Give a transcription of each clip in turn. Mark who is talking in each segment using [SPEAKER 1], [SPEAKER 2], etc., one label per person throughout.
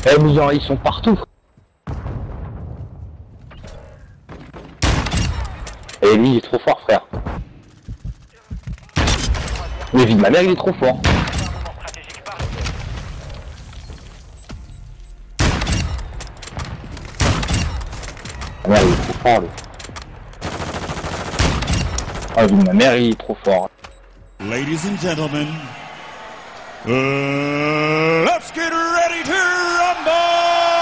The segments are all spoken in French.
[SPEAKER 1] Eh mais genre, ils sont partout. Et lui il est trop fort frère. Mais vie de ma mère il est trop fort. Ma mère il est trop fort lui. Ah vie de ma mère il est trop fort.
[SPEAKER 2] Ladies and gentlemen, let's get ready to rumble!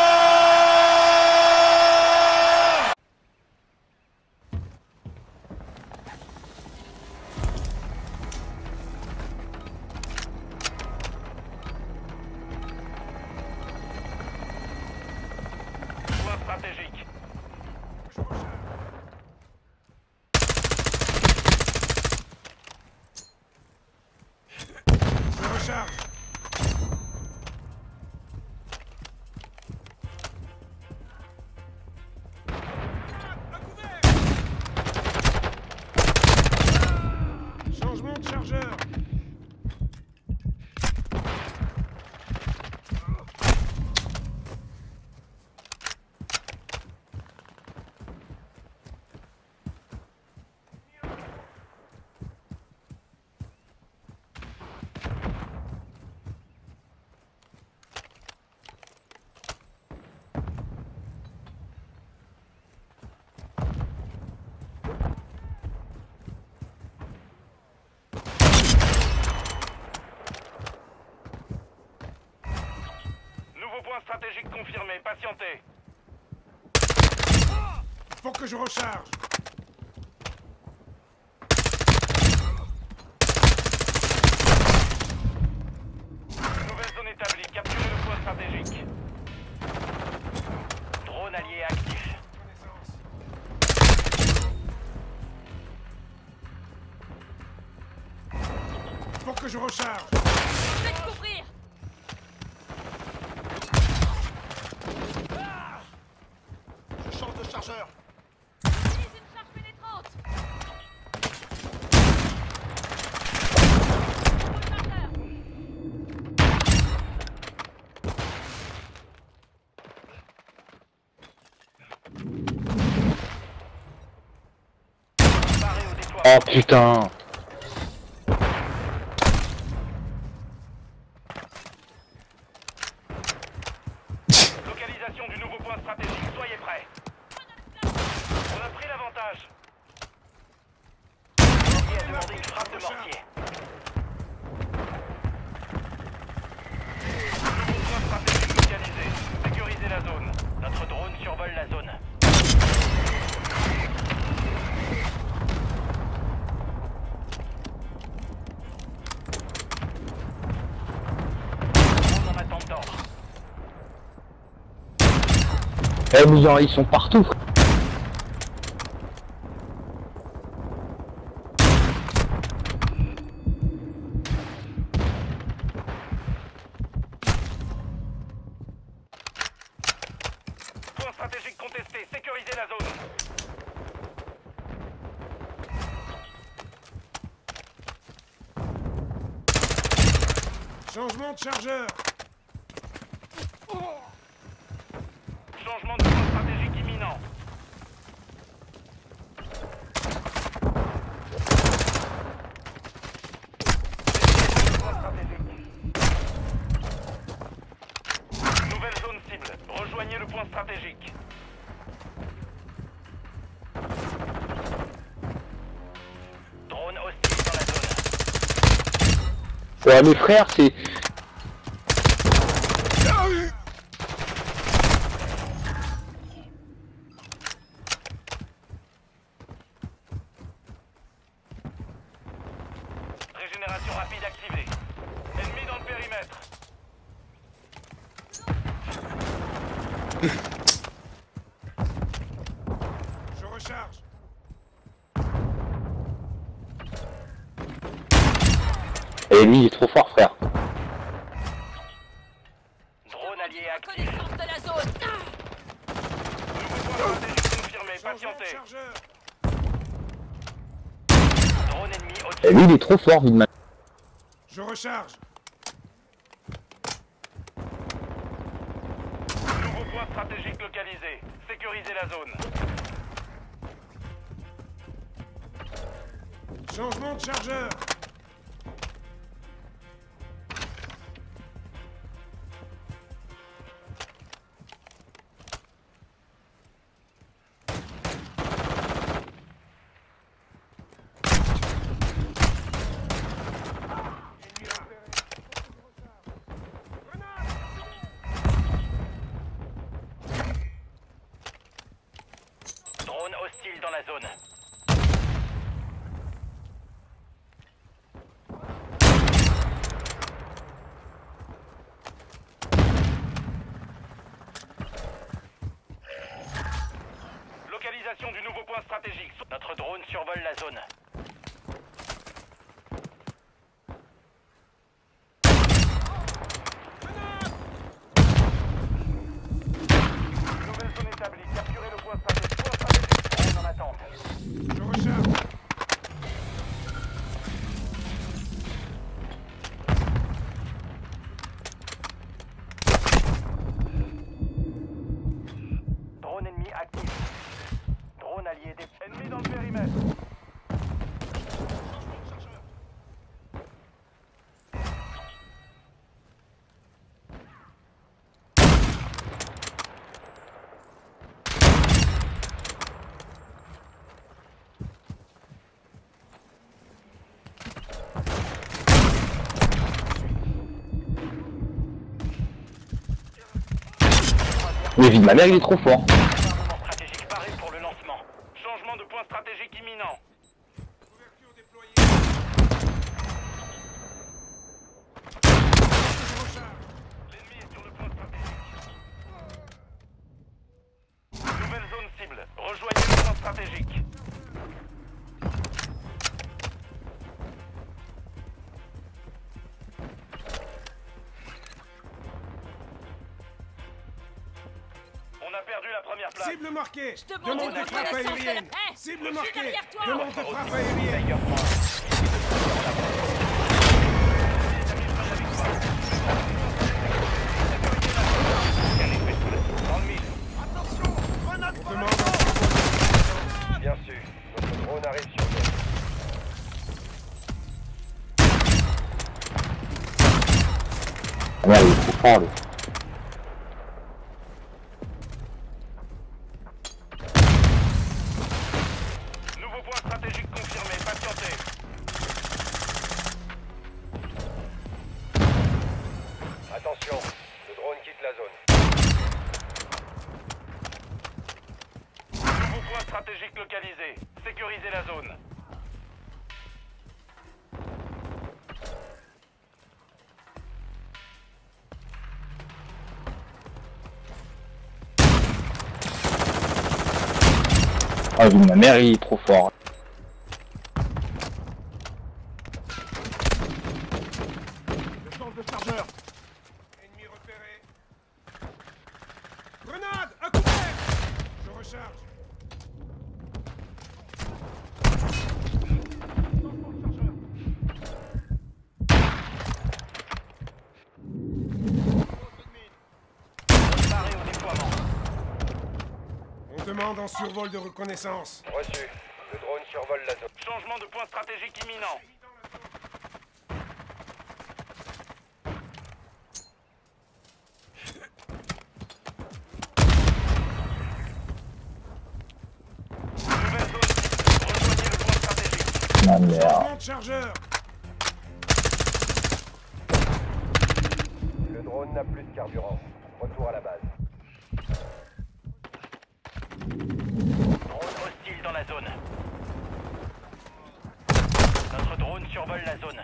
[SPEAKER 3] Point stratégique.
[SPEAKER 4] Je recharge. Changement de chargeur.
[SPEAKER 3] Nouveau point stratégique confirmé. Patientez.
[SPEAKER 4] Faut que je recharge.
[SPEAKER 3] Nouvelle zone établie. Capturez le point stratégique. Drone allié actif.
[SPEAKER 4] Faut que je recharge.
[SPEAKER 5] Faites couvrir.
[SPEAKER 4] Je change de chargeur.
[SPEAKER 5] Utilisez une charge pénétrante. Rechargeur.
[SPEAKER 3] Paré au déploiement.
[SPEAKER 1] Oh putain.
[SPEAKER 3] Localisation du nouveau point stratégique. Soyez prêts. On a pris l'avantage. L'ennemi a demandé une frappe de mortier. Nouveau point stratégique localisé. Sécurisez la zone. Notre drone survole la zone. Drone en attente d'ordre.
[SPEAKER 1] Eh mais genre, ils sont partout.
[SPEAKER 3] Point stratégique contesté. Sécurisez la zone.
[SPEAKER 4] Changement de chargeur.
[SPEAKER 3] Changement de point stratégique imminent. Point stratégique. Nouvelle zone cible. Rejoignez le point stratégique. Drone hostile dans la zone.
[SPEAKER 1] Ouais mes frères c'est...
[SPEAKER 3] Régénération rapide activée. Ennemi dans le périmètre.
[SPEAKER 4] Je recharge.
[SPEAKER 1] Et lui il est trop fort frère.
[SPEAKER 3] Drone allié actif.
[SPEAKER 5] Reconnaissance de la zone.
[SPEAKER 3] Nouveau point stratégique confirmé.
[SPEAKER 4] Changement de
[SPEAKER 3] Patientez.
[SPEAKER 4] chargeur.
[SPEAKER 3] Drone ennemi
[SPEAKER 1] Et
[SPEAKER 3] au-dessus.
[SPEAKER 1] lui il est trop fort vie de ma...
[SPEAKER 4] Je recharge.
[SPEAKER 3] point stratégique localisé. Sécurisez la zone.
[SPEAKER 4] Changement de chargeur.
[SPEAKER 3] Drone hostile dans la zone. Localisation du nouveau point stratégique. Notre drone survole la zone. Nouvelle zone établie. Capturez le point stratégique. Point stratégique. Drone en attente.
[SPEAKER 4] Je recharge.
[SPEAKER 3] Drone ennemi actif. Drone allié des... Ennemi dans le périmètre.
[SPEAKER 1] Mais vie de ma mère, il est trop fort.
[SPEAKER 3] Armement stratégique paré pour le lancement. Changement de point stratégique imminent.
[SPEAKER 4] Couverture déployée. Je recharge.
[SPEAKER 3] L'ennemi est sur le point stratégique. Nouvelle zone cible. Rejoignez le point stratégique. On a perdu la première place.
[SPEAKER 4] Cible marquée.
[SPEAKER 5] Je demande
[SPEAKER 4] Demande
[SPEAKER 5] une
[SPEAKER 4] de frappe
[SPEAKER 5] reconnaissance de-
[SPEAKER 4] aérienne.
[SPEAKER 5] Hey,
[SPEAKER 4] Cible
[SPEAKER 5] je suis
[SPEAKER 4] marquée.
[SPEAKER 5] derrière toi.
[SPEAKER 4] Demande de frappe aérienne.
[SPEAKER 3] Tiger Point. Dans le mille.
[SPEAKER 4] Demande un
[SPEAKER 3] Bien sûr. Notre drone arrive sur nous.
[SPEAKER 1] Ouais, il est trop fort, lui.
[SPEAKER 3] Nouveau point stratégique confirmé. Patientez. Attention, le drone quitte la zone. Nouveau point stratégique localisé. Sécurisez la zone.
[SPEAKER 1] Ah, vie de ma mère, il est trop fort.
[SPEAKER 4] Je change de chargeur. Ennemi repéré. Grenade. À couvert. Je recharge. Changement de chargeur.
[SPEAKER 3] Paré au déploiement.
[SPEAKER 4] On demande en survol de reconnaissance.
[SPEAKER 3] Reçu. Le drone survole la zone. Changement de point stratégique imminent. Nouvelle zone. Rejoignez le point stratégique.
[SPEAKER 1] Ma mère.
[SPEAKER 4] Changement de chargeur.
[SPEAKER 3] Le drone n'a plus de carburant. Retour à la base. Drone hostile dans la zone. Notre drone survole la zone.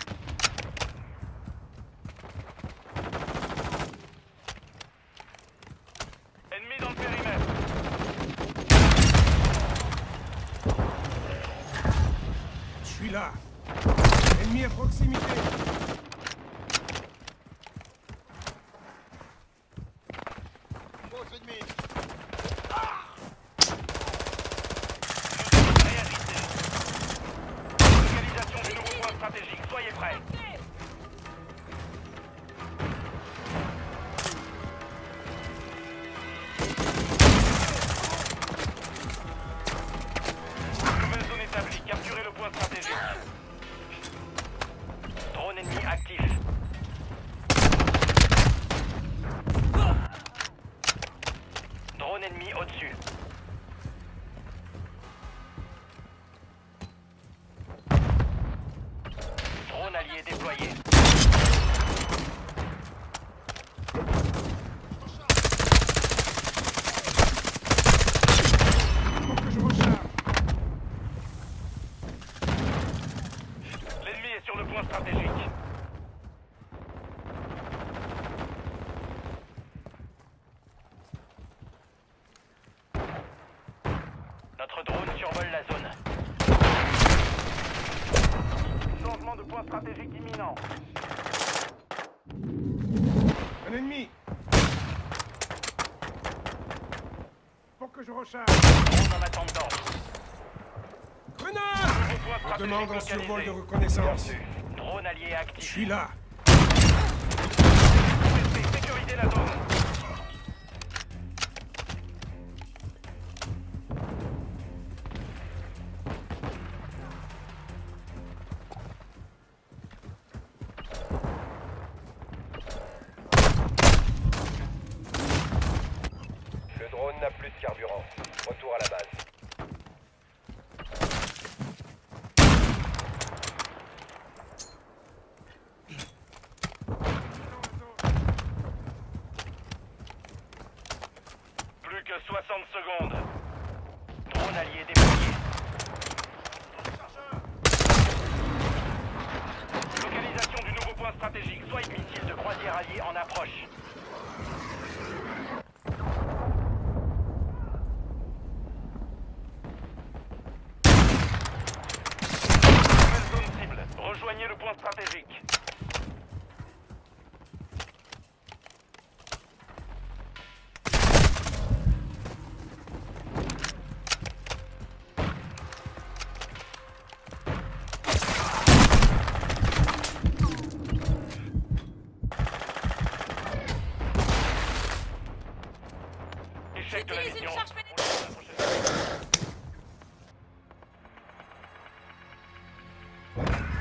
[SPEAKER 3] Ennemi dans le périmètre.
[SPEAKER 4] Je suis là. Ennemi à proximité.
[SPEAKER 3] Réagissez. Localisation du nouveau point stratégique. Soyez prêts. Drone allié déployé.
[SPEAKER 4] Faut que je recharge.
[SPEAKER 3] L'ennemi est sur le point stratégique. Notre drone survole la zone. Changement de point stratégique imminent.
[SPEAKER 4] Un ennemi. Faut que je recharge.
[SPEAKER 3] Drone en attendant.
[SPEAKER 4] Grenade!
[SPEAKER 3] Nouveau point
[SPEAKER 4] On
[SPEAKER 3] stratégique
[SPEAKER 4] demande un
[SPEAKER 3] localisé.
[SPEAKER 4] survol de reconnaissance.
[SPEAKER 3] Reçu. Drone allié
[SPEAKER 4] Je
[SPEAKER 3] actif.
[SPEAKER 4] suis là.
[SPEAKER 3] Sécurisez la zone.
[SPEAKER 6] Le drone n'a plus de carburant. Retour à la base.
[SPEAKER 3] Plus que 60 secondes. Drone allié déployé. Localisation du nouveau point stratégique. Swipe missile de croisière allié en approche. Nouvelle zone cible. Rejoignez le point stratégique. Échec de la
[SPEAKER 5] J'utilise une
[SPEAKER 3] mission.
[SPEAKER 5] charge pénétrante.